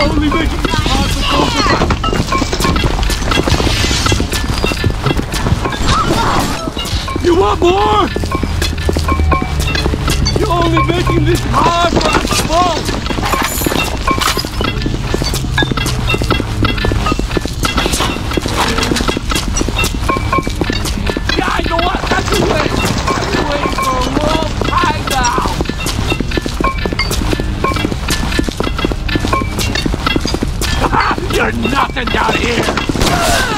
only making it hard for both of us. You want more? You're only making this hard for us both. Yeah, you know what? That's the way. I've been waiting for a long time now. You're nothing down here.